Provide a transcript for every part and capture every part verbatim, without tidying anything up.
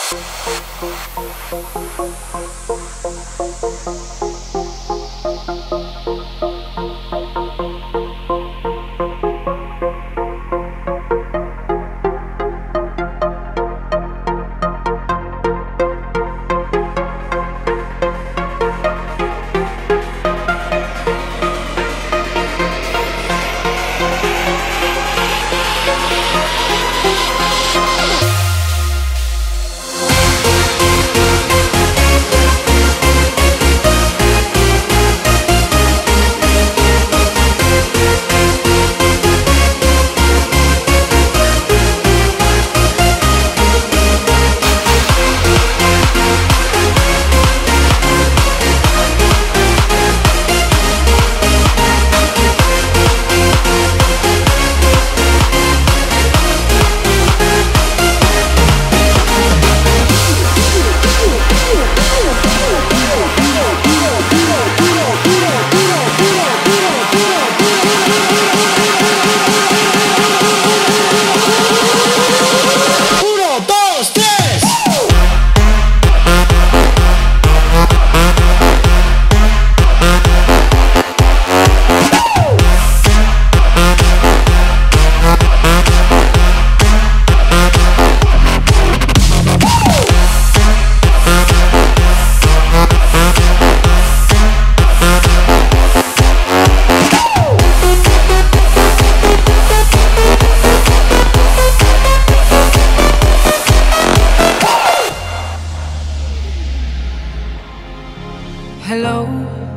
Hello,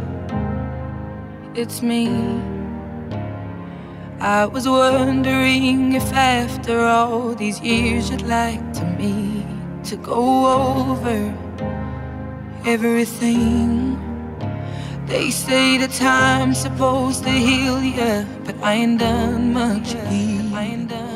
it's me. I was wondering if after all these years you'd like to meet to go over everything. They say the time's supposed to heal ya, but I ain't done much yet.